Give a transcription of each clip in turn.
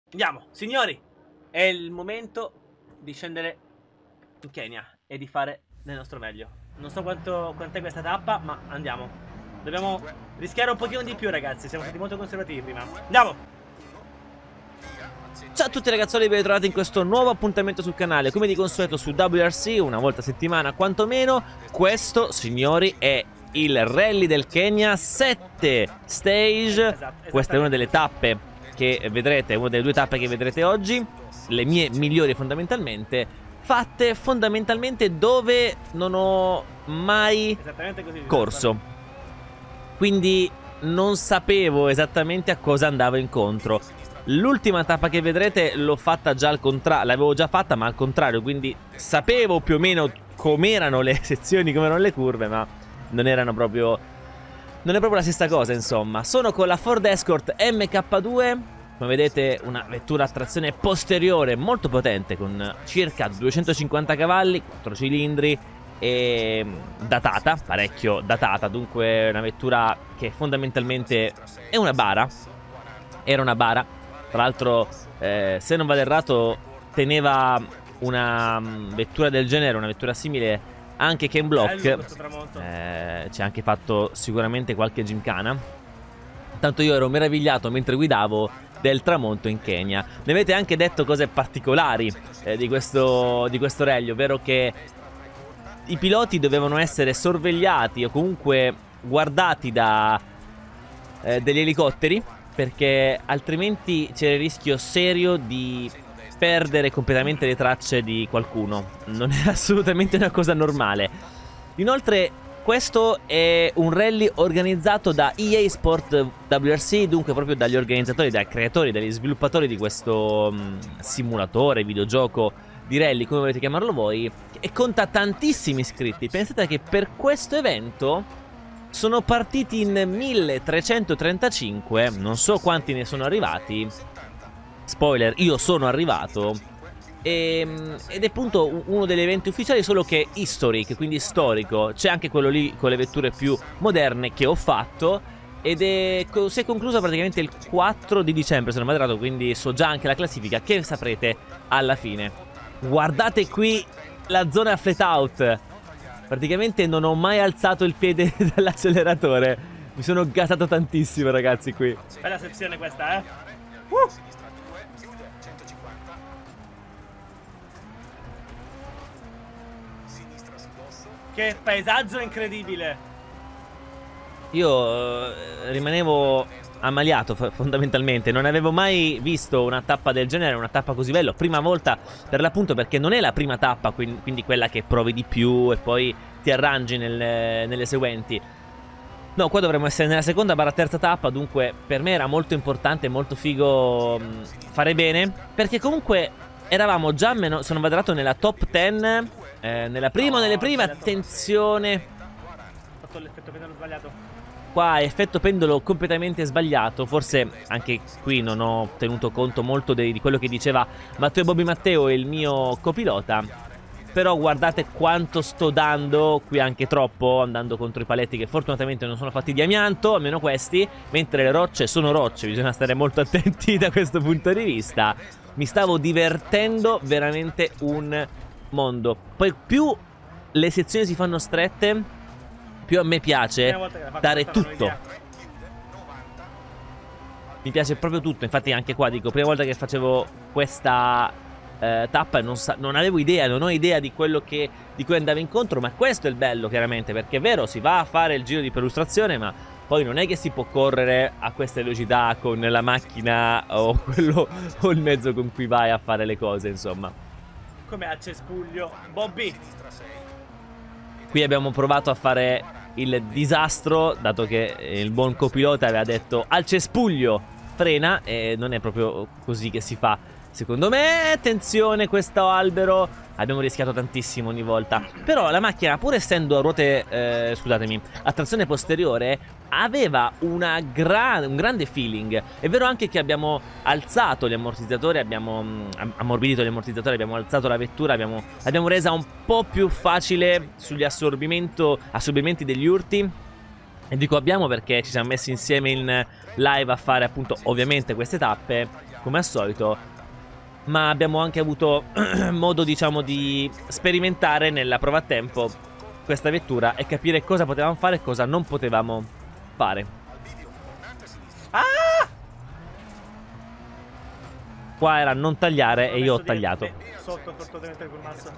Andiamo, signori. È il momento di scendere in Kenya e di fare del nostro meglio. Non so quant'è questa tappa, ma andiamo. Dobbiamo rischiare un pochino di più, ragazzi. Siamo stati molto conservativi prima. Andiamo! Ciao a tutti ragazzoli, ben ritrovati in questo nuovo appuntamento sul canale. Come di consueto su WRC, una volta a settimana quantomeno. Questo, signori, è il Rally del Kenya 7 Stage. Questa è una delle tappe che vedrete, una delle due tappe che vedrete oggi. Le mie migliori fondamentalmente, fatte fondamentalmente dove non ho mai corso. Quindi non sapevo esattamente a cosa andavo incontro. L'ultima tappa che vedrete l'ho fatta già al contrario, l'avevo già fatta ma al contrario, quindi sapevo più o meno com'erano le sezioni, com'erano le curve, ma non erano proprio, non è proprio la stessa cosa, insomma. Sono con la Ford Escort MK2, come vedete una vettura a trazione posteriore molto potente con circa 250 cavalli, 4 cilindri e datata, parecchio datata, dunque una vettura che fondamentalmente è una bara, era una bara. Tra l'altro, se non vado errato, teneva una vettura del genere, una vettura simile anche Ken Block. Ci ha anche fatto sicuramente qualche gymkhana. Tanto io ero meravigliato mentre guidavo del tramonto in Kenya. Mi avete anche detto cose particolari di questo rally, ovvero che i piloti dovevano essere sorvegliati o comunque guardati da degli elicotteri, perché altrimenti c'era il rischio serio di perdere completamente le tracce di qualcuno. Non è assolutamente una cosa normale. Inoltre questo è un rally organizzato da EA Sport WRC, dunque proprio dagli organizzatori, dai creatori, dagli sviluppatori di questo simulatore, videogioco di rally, come volete chiamarlo voi, e conta tantissimi iscritti. Pensate che per questo evento sono partiti in 1335, non so quanti ne sono arrivati. Spoiler, io sono arrivato. Ed è appunto uno degli eventi ufficiali, solo che historic, quindi storico. C'è anche quello lì con le vetture più moderne che ho fatto. Ed si è concluso praticamente il 4 di dicembre, se non vado errato, quindi so già anche la classifica che saprete alla fine. Guardate qui la zona flat out. Praticamente non ho mai alzato il piede dall'acceleratore. Mi sono gasato tantissimo, ragazzi, qui. Bella sezione questa, eh? Che paesaggio incredibile! Io rimanevo ammaliato fondamentalmente. Non avevo mai visto una tappa del genere, una tappa così bella. Prima volta per l'appunto, perché non è la prima tappa, quindi quella che provi di più e poi ti arrangi nelle seguenti. No, qua dovremmo essere nella seconda barra terza tappa. Dunque per me era molto importante, molto figo fare bene, perché comunque eravamo già, se non vado errato, nella top 10, nella prima o nelle prime. Attenzione, Ho fatto l'effetto pendolo sbagliato. qua effetto pendolo completamente sbagliato. Forse anche qui non ho tenuto conto molto di quello che diceva Matteo Bobby Matteo, il mio copilota. Però guardate quanto sto dando, qui anche troppo, andando contro i paletti che fortunatamente non sono fatti di amianto, almeno questi. Mentre le rocce sono rocce, bisogna stare molto attenti da questo punto di vista. Mi stavo divertendo veramente un mondo. Poi più le sezioni si fanno strette, più a me piace dare tutto. Mi piace proprio tutto. Infatti anche qua dico, prima volta che facevo questa tappa non avevo idea, non ho idea di quello di cui andavo incontro. Ma questo è il bello, chiaramente, perché è vero, si va a fare il giro di perlustrazione, ma poi non è che si può correre a queste velocità con la macchina o il mezzo con cui vai a fare le cose, insomma. Come al cespuglio, Bobby. Qui abbiamo provato a fare il disastro, dato che il buon copilota aveva detto al cespuglio frena, e non è proprio così che si fa. Secondo me, attenzione, questo albero. Abbiamo rischiato tantissimo ogni volta. Però la macchina, pur essendo a ruote, scusatemi, a trazione posteriore, aveva un grande feeling. È vero anche che abbiamo alzato gli ammortizzatori, abbiamo ammorbidito gli ammortizzatori, abbiamo alzato la vettura, l'abbiamo resa un po' più facile sugli assorbimenti degli urti. E dico abbiamo perché ci siamo messi insieme in live a fare appunto ovviamente queste tappe. come al solito, ma abbiamo anche avuto modo, diciamo, di sperimentare nella prova a tempo questa vettura e capire cosa potevamo fare e cosa non potevamo fare. Ah! Qua era non tagliare e io ho tagliato. Sotto fortemente col mazzo.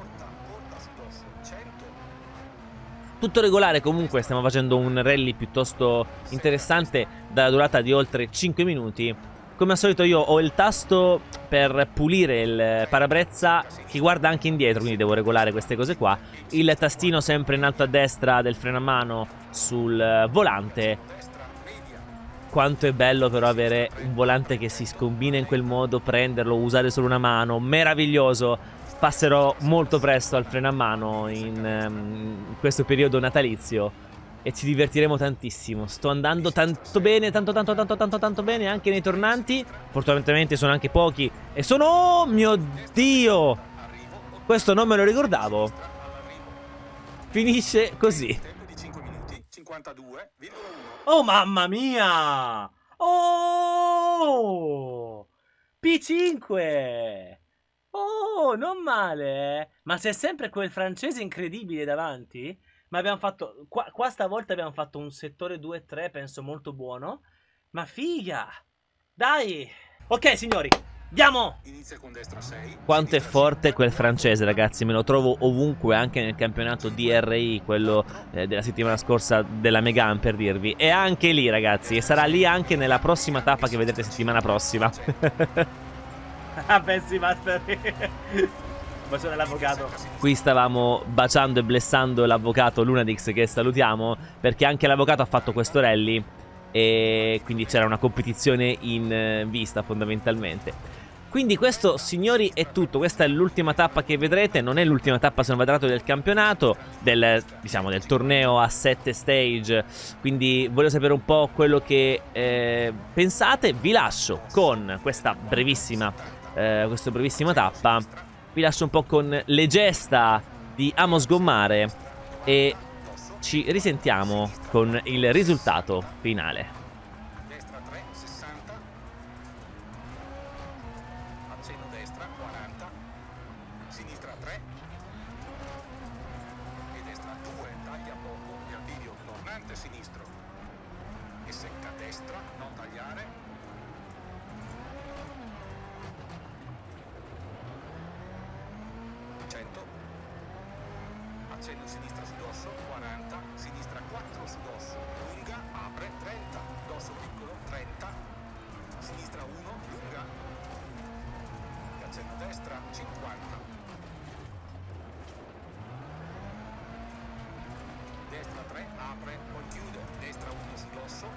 Tutto regolare comunque, stiamo facendo un rally piuttosto interessante dalla durata di oltre 5 minuti. Come al solito io ho il tasto per pulire il parabrezza che guarda anche indietro, quindi devo regolare queste cose qua. Il tastino sempre in alto a destra del freno a mano sul volante. Quanto è bello però avere un volante che si scombina in quel modo, prenderlo, usare solo una mano, meraviglioso. Passerò molto presto al freno a mano in questo periodo natalizio e ci divertiremo tantissimo. Sto andando tanto bene, tanto bene anche nei tornanti. Fortunatamente sono anche pochi e sono... Oh mio Dio! Questo non me lo ricordavo. Finisce così. Oh mamma mia! Oh! P5! Oh, non male, eh? Ma c'è sempre quel francese incredibile davanti? Ma abbiamo fatto... Qua stavolta abbiamo fatto un settore 2-3, penso molto buono. Ma figa! Dai! Ok, signori, andiamo! Quanto è forte quel francese, ragazzi. Me lo trovo ovunque, anche nel campionato DRI, quello della settimana scorsa della Megane, per dirvi. E anche lì, ragazzi, e sarà lì anche nella prossima tappa che vedrete settimana prossima. Ah, pensi, Master. Bacione all'avvocato. Qui stavamo baciando e blessando l'avvocato Lunadix, che salutiamo, perché anche l'avvocato ha fatto questo rally e quindi c'era una competizione in vista fondamentalmente. Quindi questo, signori, è tutto. Questa è l'ultima tappa che vedrete. Non è l'ultima tappa, se non vado errato, del campionato, diciamo del torneo a 7 stage. Quindi voglio sapere un po' quello che pensate. Vi lascio con questa brevissima tappa. Vi lascio un po' con le gesta di Amos Gommare e ci risentiamo con il risultato finale. Destra 3, 60. Accenno destra, 40. Sinistra 3. E destra 2, taglia poco e al bivio tornante sinistro. E secca destra, non tagliare. 100. Accenno sinistra su dosso, 40, sinistra 4 su dosso, lunga, apre, 30, dosso piccolo, 30, sinistra 1, lunga, accenno destra, 50, destra 3, apre, poi chiude, destra 1 su dosso.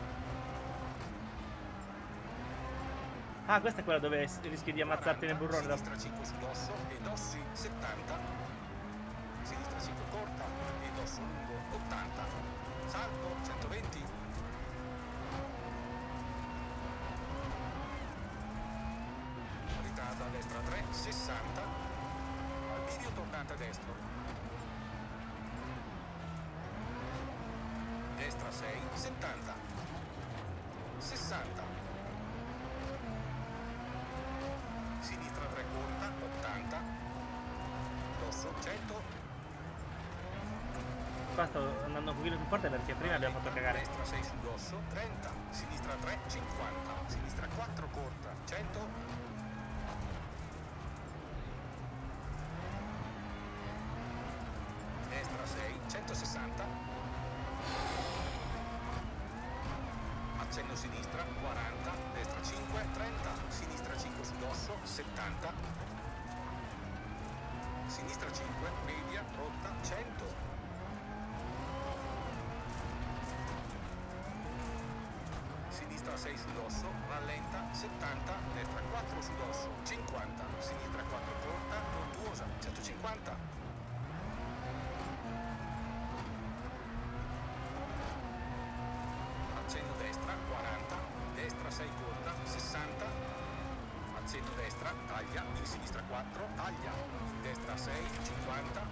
Ah, questa è quella dove rischi di ammazzarti nel burrone. Sinistra 5 su dosso e dossi 70. Sinistra 5 corta e dosso lungo 80. Salto 120. Ritarda a destra 3, 60. Al bivio tornante a destro. Destra 6, 70. 60. Sinistra 3 corta, 80. Dosso 100. Qua sto andando un pochino più forte perché prima abbiamo fatto cagare. Destra 6 su dosso, 30. Sinistra 3, 50. Sinistra 4 corta, 100. Destra 6, 160. Accenno sinistra, 40. Destra 5, 30. Sinistra 5 su dosso, 70. Sinistra 5, media, rotta, 100. Sinistra 6 su dosso, rallenta, 70, destra 4 su dosso, 50, sinistra 4 corta, tortuosa, 150. Accenno destra, 40, destra 6 corta, 60, accenno destra, taglia, in sinistra 4, taglia, in destra 6, 50,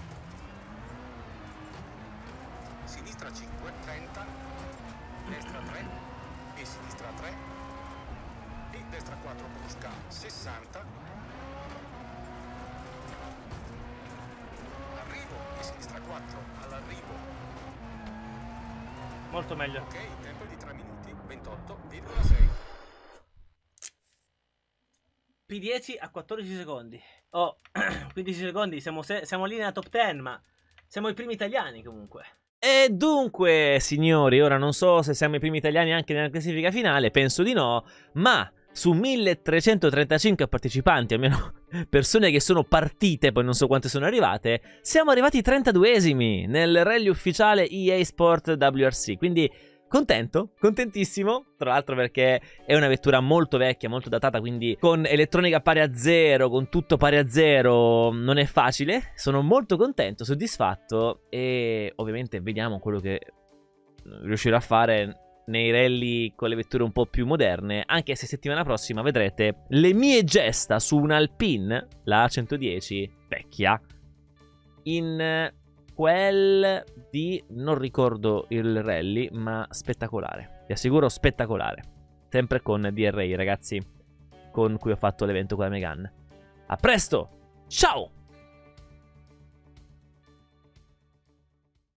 sinistra 5, 30, destra 3, e sinistra 3 e destra 4 brusca 60, arrivo e sinistra 4 all'arrivo. Molto meglio. Ok, tempo di 3 minuti 28,6. P10 a 14 secondi. Oh, 15 secondi, siamo lì nella top 10, ma siamo i primi italiani comunque. E dunque, signori, ora non so se siamo i primi italiani anche nella classifica finale, penso di no, ma su 1335 partecipanti, almeno persone che sono partite, poi non so quante sono arrivate, siamo arrivati 32esimi nel rally ufficiale EA Sport WRC, quindi contento, contentissimo, tra l'altro perché è una vettura molto vecchia, molto datata, quindi con elettronica pari a zero, con tutto pari a zero, non è facile. Sono molto contento, soddisfatto e ovviamente vediamo quello che riuscirò a fare nei rally con le vetture un po' più moderne, anche se settimana prossima vedrete le mie gesta su un Alpine, la A110, vecchia, in quel di, non ricordo il rally, ma spettacolare, vi assicuro spettacolare, sempre con DRI ragazzi, con cui ho fatto l'evento con la Megane. A presto, ciao!